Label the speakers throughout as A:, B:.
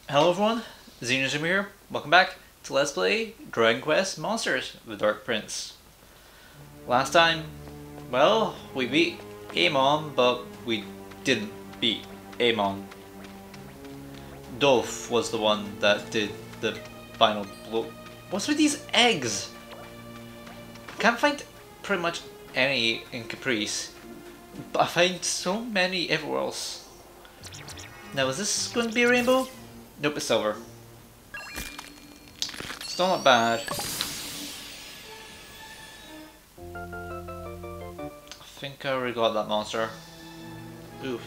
A: Hello everyone, Xenozoomer here. Welcome back to Let's Play Dragon Quest Monsters: The Dark Prince. Last time, well, we beat Amon, but we didn't beat Amon. Dolph was the one that did the final blow. What's with these eggs? Can't find pretty much any in Caprice, but I find so many everywhere else. Now, is this going to be a rainbow? Nope, it's silver. Still not bad. I think I already got that monster. Oof.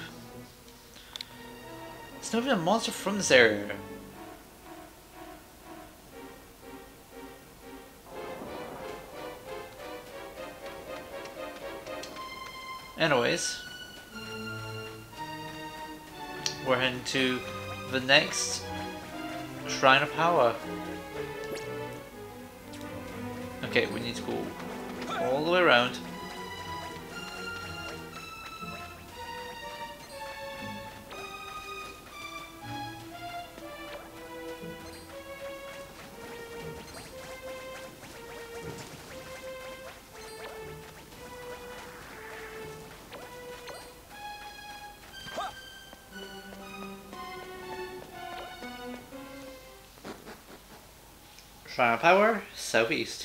A: It's not even a monster from this area. Anyways, we're heading to the next Shrine of Power. Okay, we need to go all the way around. Shrine of Power, southeast.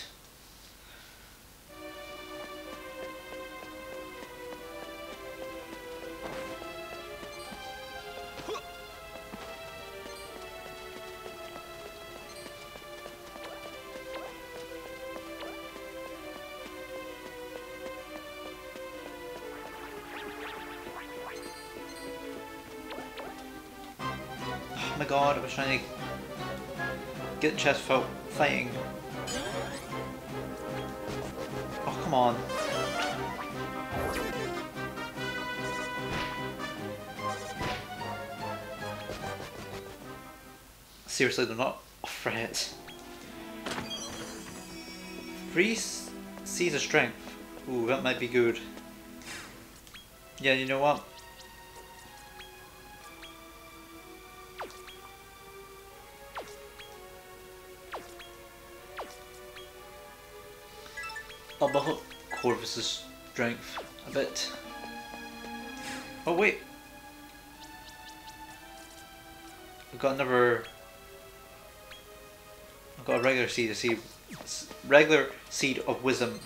A: Oh my god, I was trying to get the chest without fighting. Oh, come on. Seriously, they're not a threat. Three seas of strength. Ooh, that might be good. Yeah, you know what? I'll buff up Corvus's strength a bit. Oh wait, I've got another. I've got a regular seed of wisdom.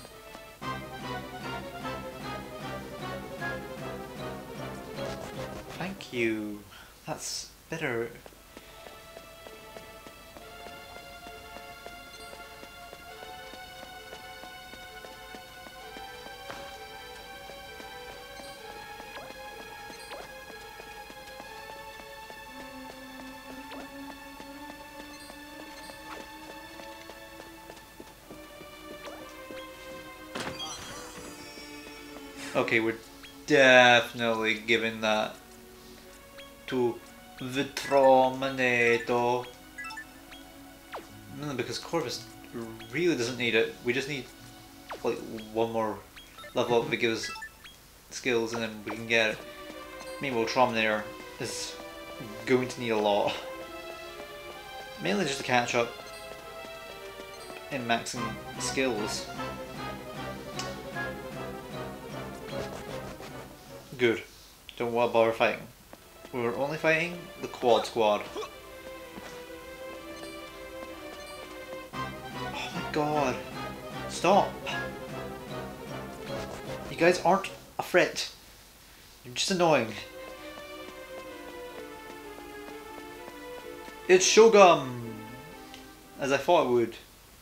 A: Thank you. That's better. Okay, we're definitely giving that to the Trominator. No, because Corvus really doesn't need it. We just need like one more level up that gives skills and then we can get it. Meanwhile, Trominator is going to need a lot. Mainly just to catch up in maxing skills. Good. Don't want to bother fighting. We're only fighting the quad squad. Oh my god. Stop. You guys aren't a threat. You're just annoying. It's Shogun! As I thought it would.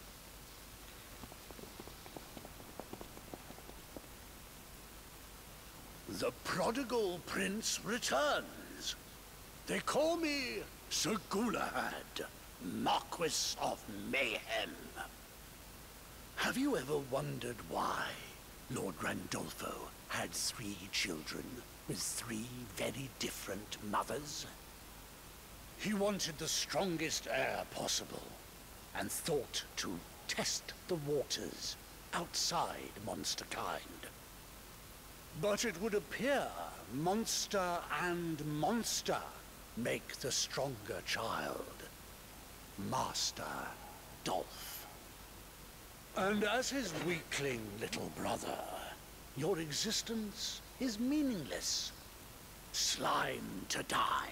B: The prodigal prince returns. They call me Sir Galahad, Marquis of Mayhem. Have you ever wondered why Lord Randolpho had 3 children with 3 very different mothers? He wanted the strongest heir possible and thought to test the waters outside monsterkind. But it would appear monster and monster make the stronger child, Master Dolph. And as his weakling little brother, your existence is meaningless. Slime to die.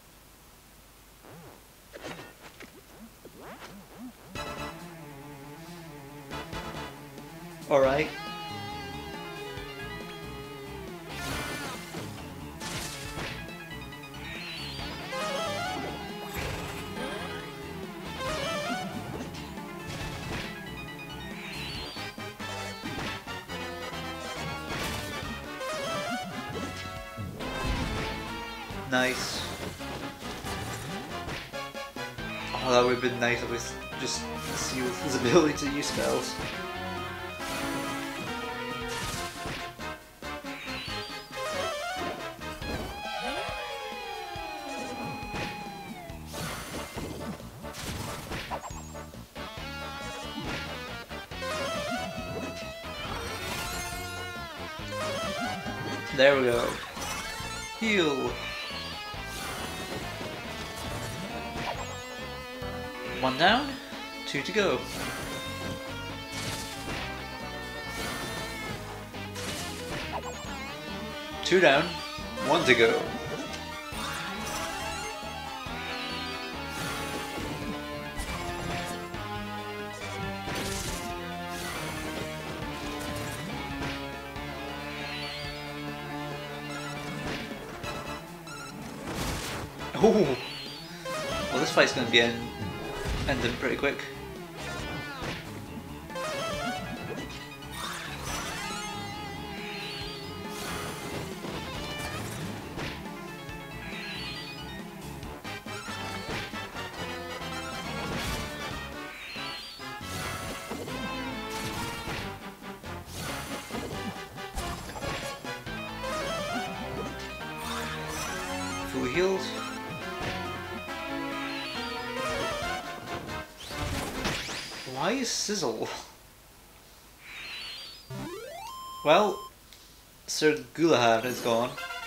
A: Alright. Nice. Oh, that would have been nice if we just sealed his ability to use spells. There we go. Heal. One down, two to go. Two down, one to go. Oh, well, this fight's going to be ending pretty quick. Fully healed. Why is Sizzle? Well, Sir Gulahan is gone.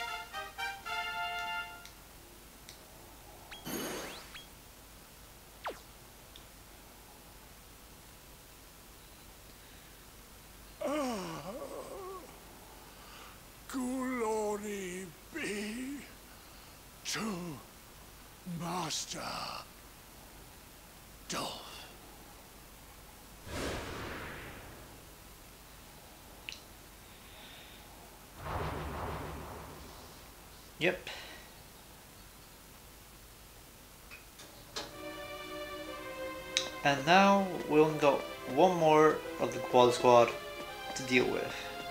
B: Glory be to Master Dolph.
A: Yep. And now we only got one more of the quad squad to deal with.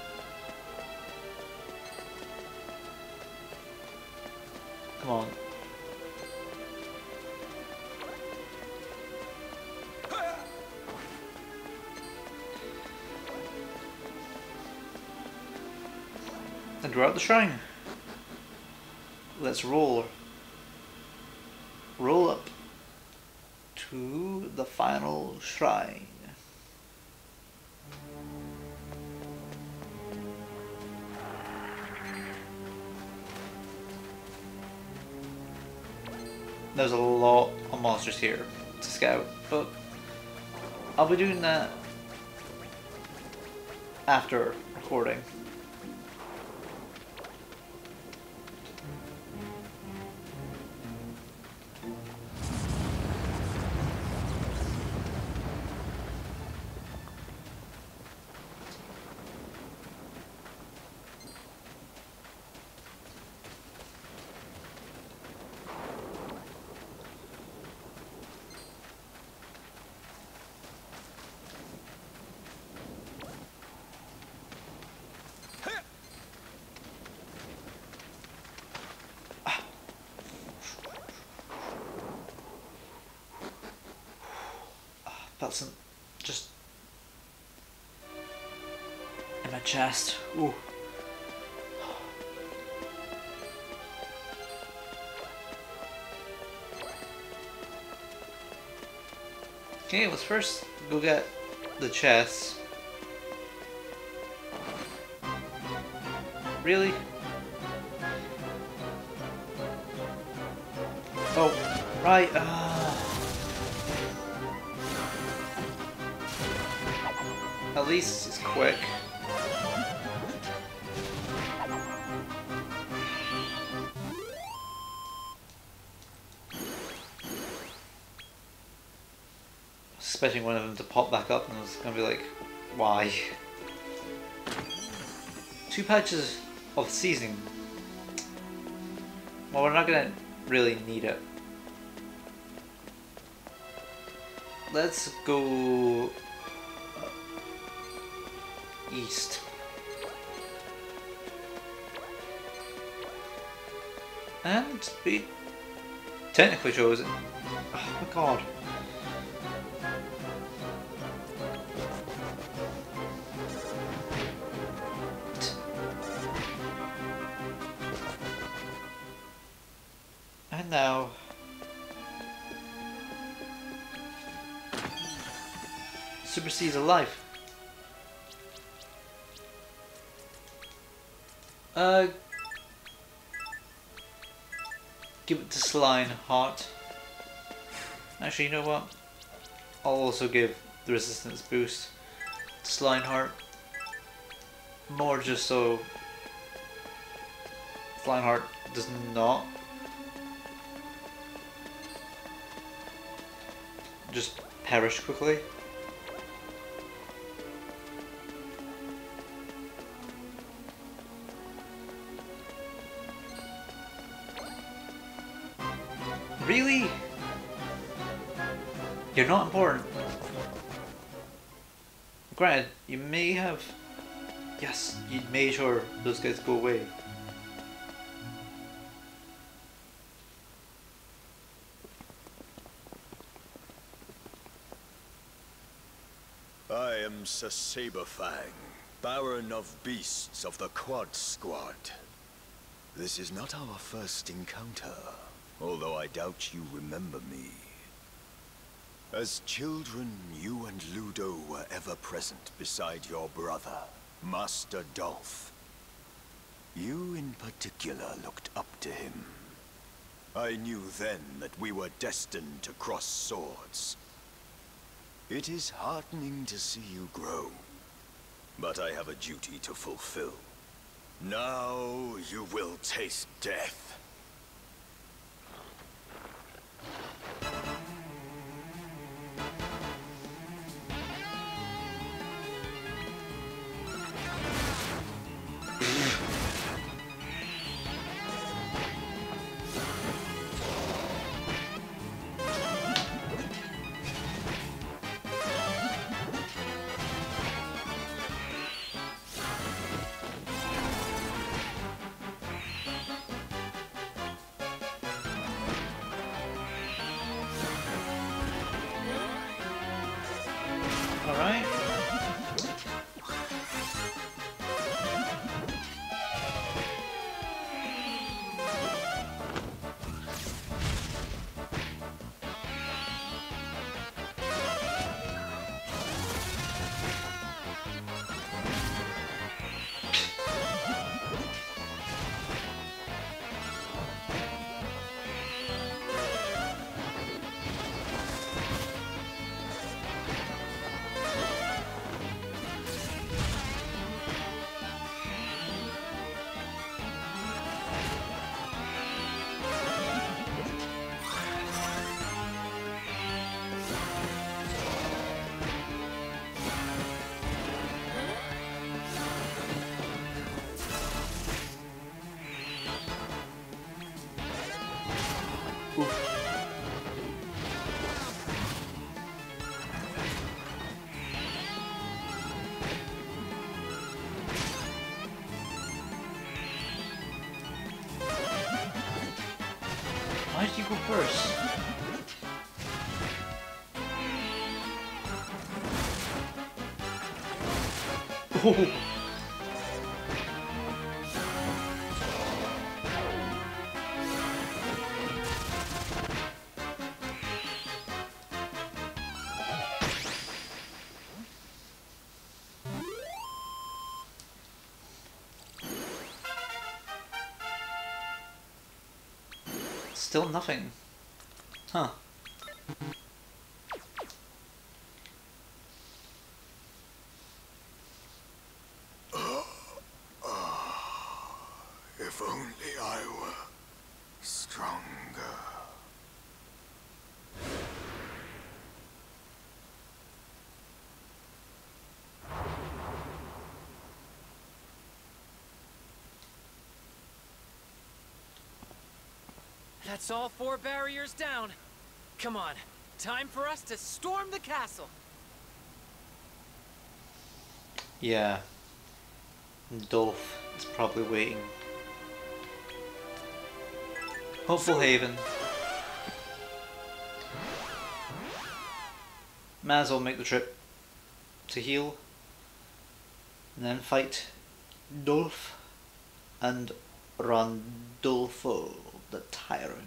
A: Come on. And we're at the shrine. Let's roll. Roll up to the final shrine. There's a lot of monsters here to scout, but I'll be doing that after recording. Felt some just in my chest. Ooh. Okay, let's first go get the chest. Really? Oh, right. At least it's quick. Expecting one of them to pop back up, and I was gonna be like, why? 2 patches of seasoning. Well, we're not gonna really need it. Let's go east. And be technically chosen. Oh my god. And now Super C's alive. Give it to Slime Heart. Actually, you know what? I'll also give the resistance boost to Slime Heart. More just so Slime Heart does not just perish quickly. Really? You're not important. Granted, you may have... Yes, you made sure those guys go away.
C: I am Sir Saberfang, Baron of Beasts of the Quad Squad. This is not our first encounter, although I doubt you remember me. As children, you and Ludo were ever present beside your brother, Master Dolph. You in particular looked up to him. I knew then that we were destined to cross swords. It is heartening to see you grow, but I have a duty to fulfill. Now you will taste death.
A: Alright. Why did you go first? Oh. Still nothing. Huh.
C: If only I were stronger.
D: That's all 4 barriers down. Come on, time for us to storm the castle.
A: Yeah. Dolph is probably waiting. Hopeful Haven. Might as well make the trip to heal. And then fight Dolph and Randolfo, the Tyrant.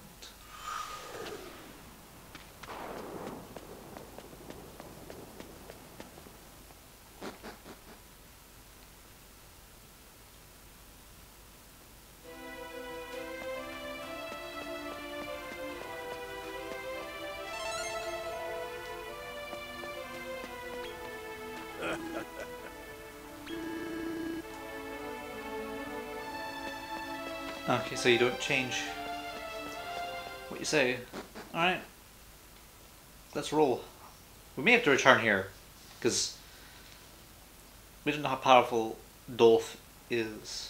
A: Okay, so you don't change what you say. Alright. Let's roll. We may have to return here, because we don't know how powerful Dolph is.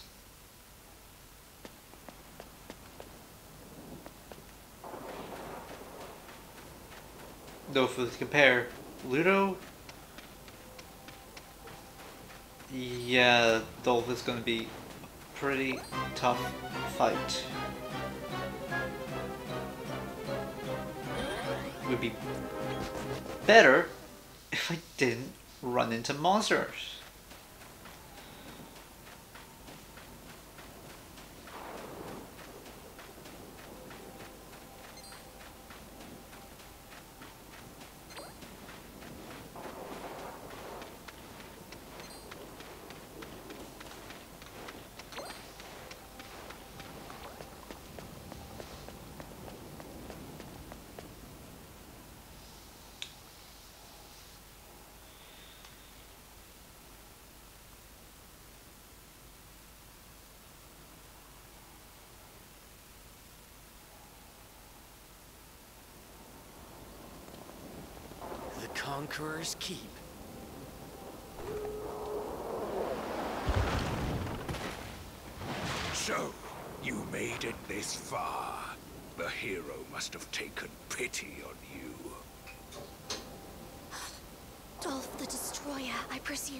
A: Though if we compare Ludo, yeah, Dolph is going to be a pretty tough fight. It would be better if I didn't run into monsters.
D: The Conqueror's Keep.
B: So, you made it this far. The hero must have taken pity on you.
E: Dolph the Destroyer, I presume.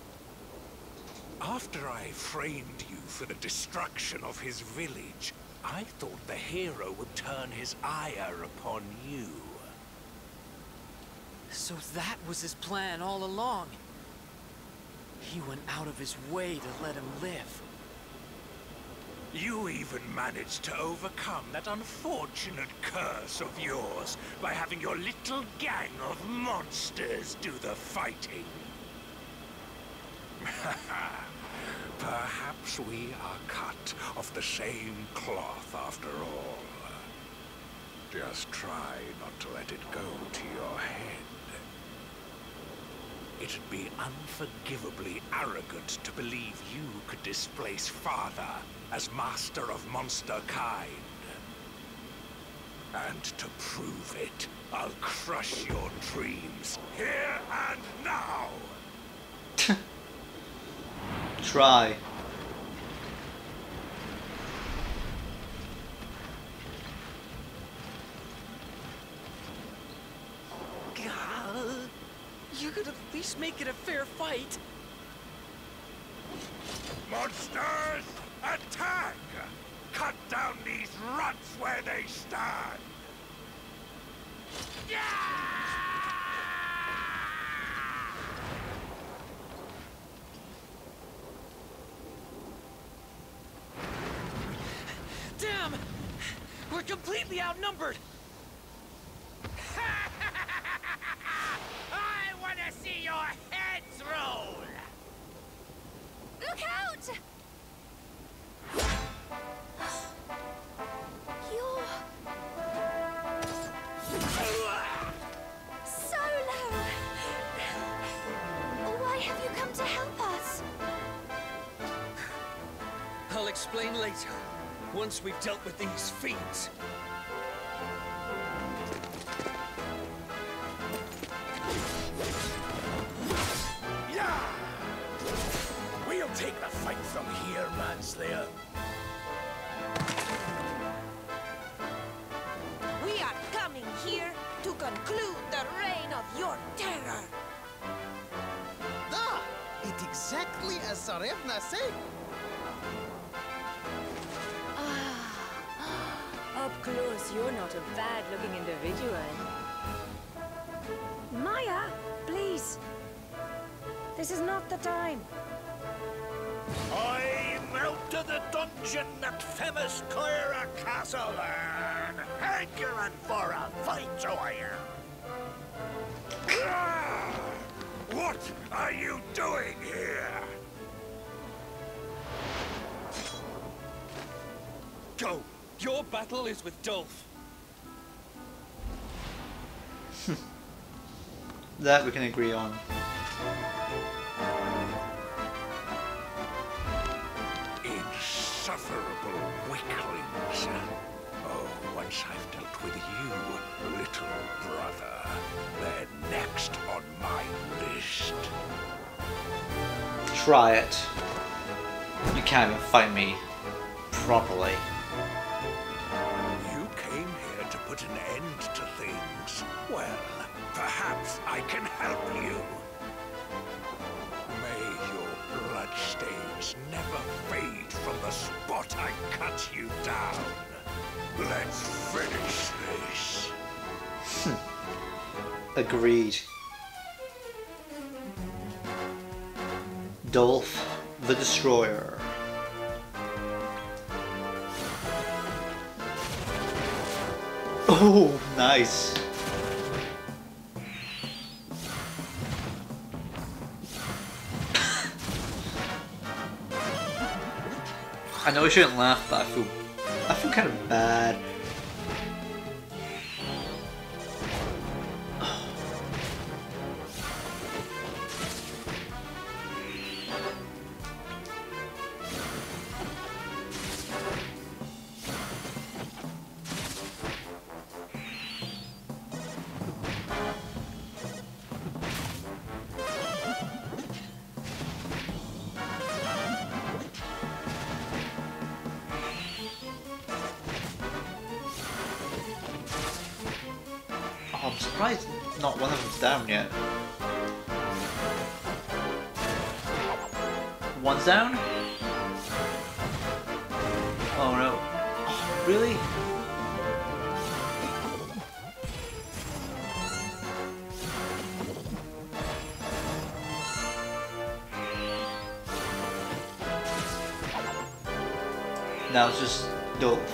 B: After I framed you for the destruction of his village, I thought the hero would turn his ire upon you.
D: So that was his plan all along. He went out of his way to let him live.
B: You even managed to overcome that unfortunate curse of yours by having your little gang of monsters do the fighting. Perhaps we are cut of the same cloth after all. Just try not to let it go to your head. It'd be unforgivably arrogant to believe you could displace Father as master of monster kind. And to prove it, I'll crush your dreams here and now!
A: Try.
D: God, you could at least make it a fair fight.
B: Monsters, attack! Cut down these ruts where they stand!
D: Damn! We're completely outnumbered!
F: I want to see your heads roll!
E: Look out! You're...
D: explain later, once we've dealt with these fiends.
B: Yeah! We'll take the fight from here, Manslayer.
E: We are coming here to conclude the reign of your terror.
G: Ah, it's exactly as Sarevna said.
H: Up close, you're not a bad-looking individual. Maya, please. This is not the time.
B: I'm out to the dungeon at famous Coira Castle and hankering for a fight, I am. What are you doing here?
D: Go! Your battle is with Dolph.
A: That we can agree on.
B: Insufferable weaklings. Oh, once I've dealt with you, little brother, they're next on my list.
A: Try it. You can't even fight me properly.
B: You came here to put an end to things. Well, perhaps I can help you. May your bloodstains never fade from the spot I cut you down. Let's finish this.
A: Agreed. Dolph the Destroyer. Oh, nice. I know I shouldn't laugh, but I feel kind of bad. Oh, I'm surprised not one of them's down yet. One's down? Oh no. Oh, really? Now it's just Dolph.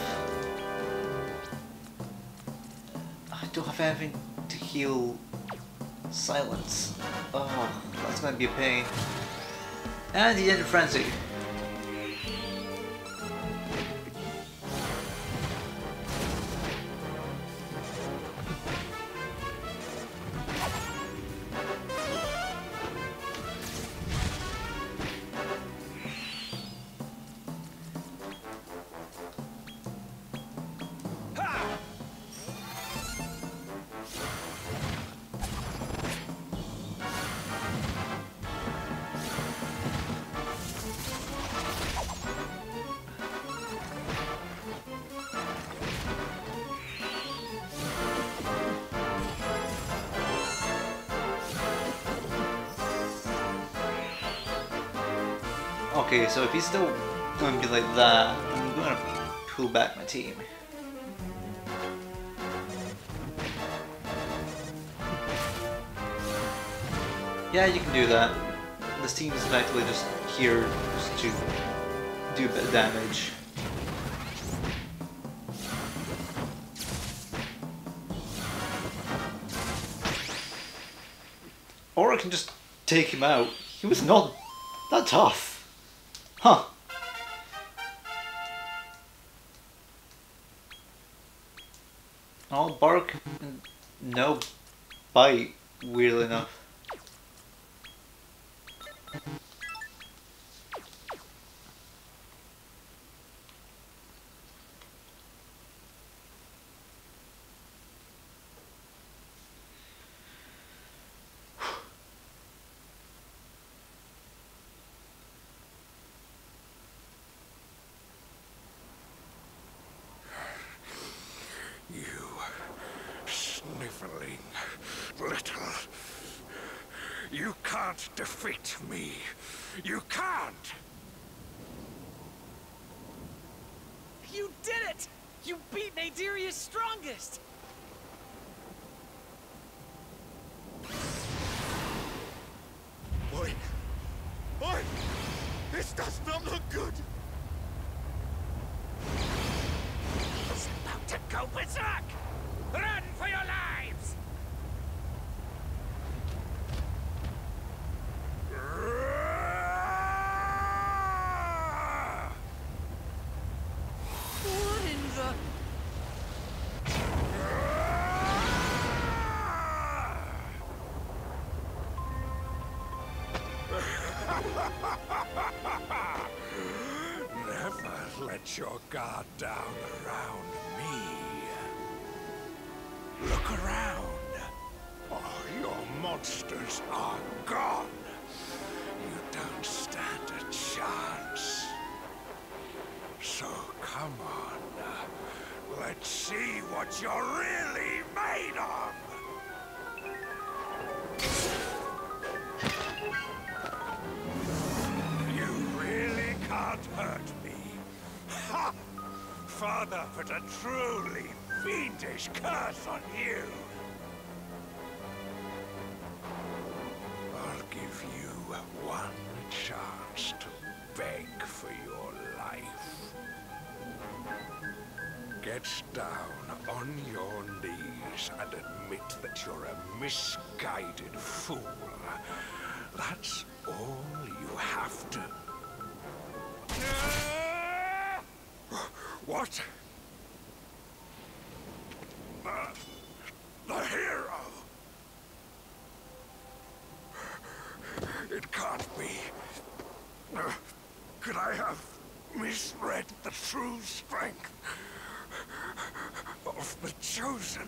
A: I don't have anything to heal Silence. Oh, that's gonna be a pain. And he ended Frenzy. Okay, so if he's still going to be like that, I'm going to pull back my team. Yeah, you can do that. This team is effectively just here just to do a bit of damage. Or I can just take him out. He was not that tough. Huh. All bark and no bite, weirdly enough.
B: trifling, little. You can't defeat me. You can't!
D: You did it! You beat Nadiria's strongest!
C: Boy! Boy! This does not look good!
F: He's about to go berserk! Run for your lives!
D: What in the...
B: Never let your guard down around me. Look around. All your monsters are gone. You don't stand a chance. So come on. Let's see what you're really made of. You really can't hurt me. Ha! Father put a truly fiendish curse on you. I'll give you one chance to beg for your life. Get down on your knees and admit that you're a misguided fool. That's all you have to... What? The hero! It can't be. Could I have misread the true strength of the Chosen?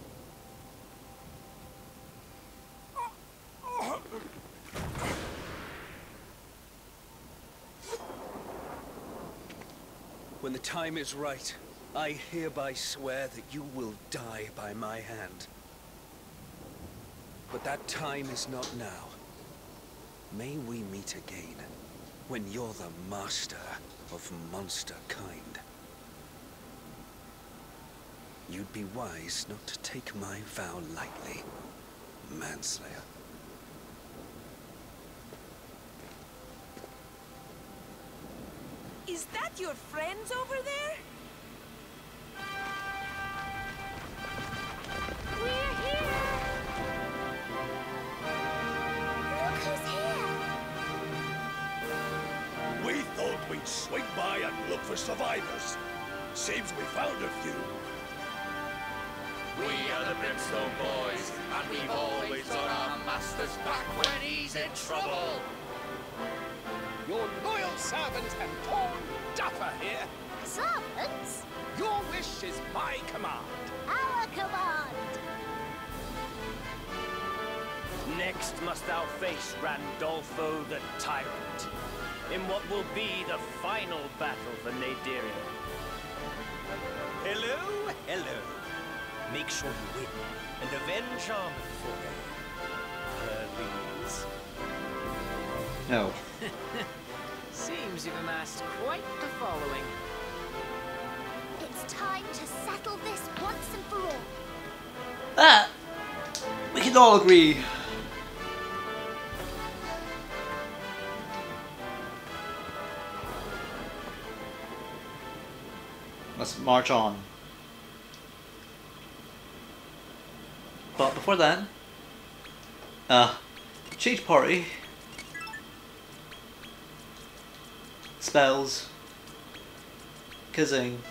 I: When the time is right, I hereby swear that you will die by my hand. But that time is not now. May we meet again, when you're the master of monster kind. You'd be wise not to take my vow lightly, manslayer.
E: Is that your friends over there?
H: We're here! Look who's here!
C: We thought we'd swing by and look for survivors. Seems we found a few.
F: We are the Brimstone Boys, and we've always got our master's back when he's in trouble.
G: Your loyal servant and torn duffer here.
H: Servants?
G: Your wish is my command.
H: Our command!
J: Next must thou face Randolfo the Tyrant, in what will be the final battle for Nadiria.
G: Hello, hello. Make sure you win and avenge Armin for her. Please.
A: No.
D: Seems you've amassed quite the following.
H: It's time to settle this once and for all.
A: That we can all agree. Let's march on. But before then, change party. Spells. Kissing.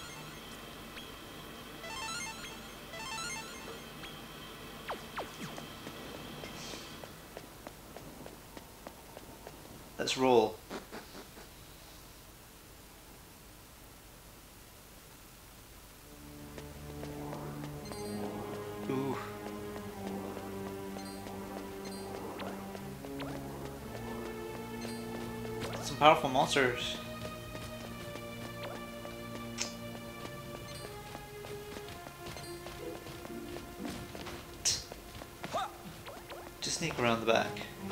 A: Let's roll. Ooh. Some powerful monsters. Just sneak around the back.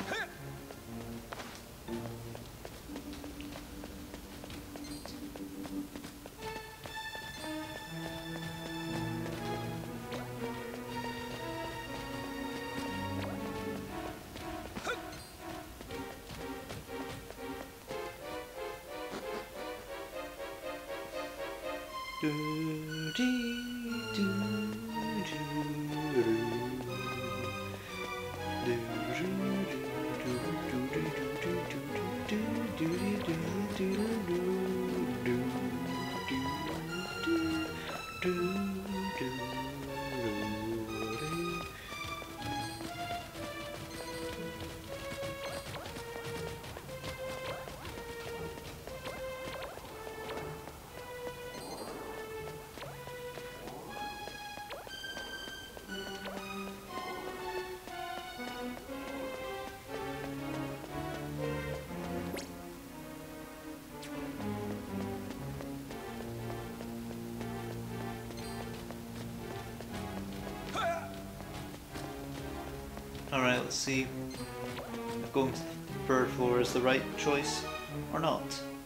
A: Alright, let's see if going to the third floor is the right choice or not.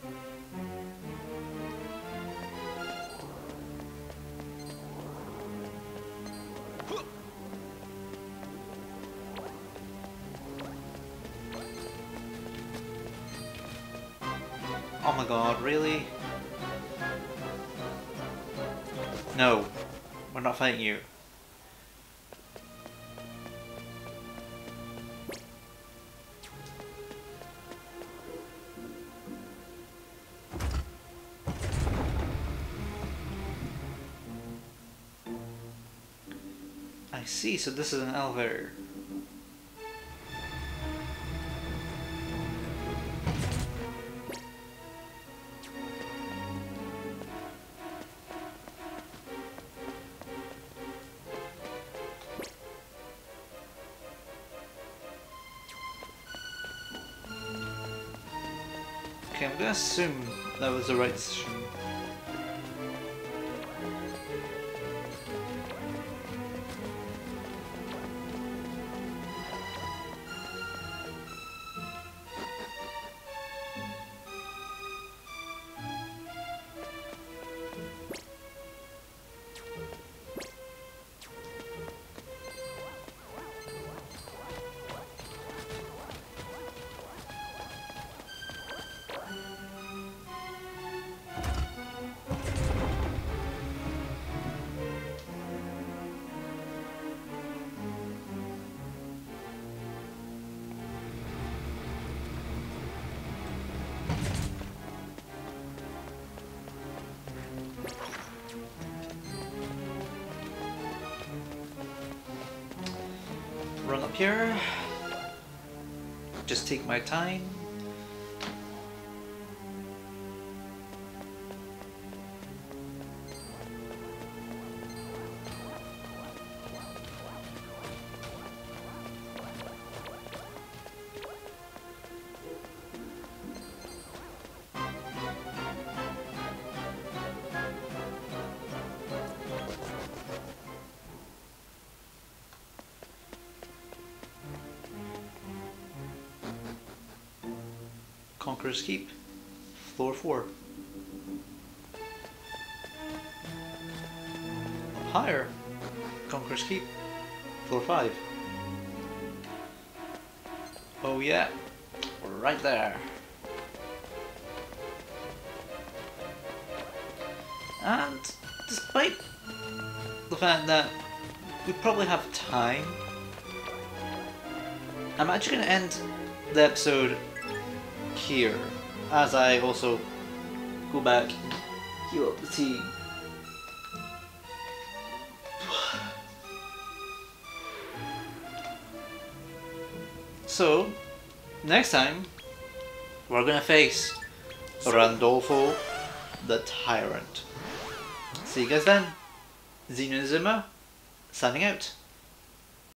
A: Oh my god, really? No, we're not fighting you. I see, so this is an elevator. Okay, I'm gonna assume that was the right decision. Run up here. Just take my time. Conqueror's Keep, floor 4. Up higher, Conqueror's Keep, floor 5. Oh yeah, we're right there. And despite the fact that we probably have time, I'm actually going to end the episode here, as I also go back and heal up the team. So, next time, we're gonna face Randolfo the Tyrant. See you guys then. Xeno Zuma, signing out.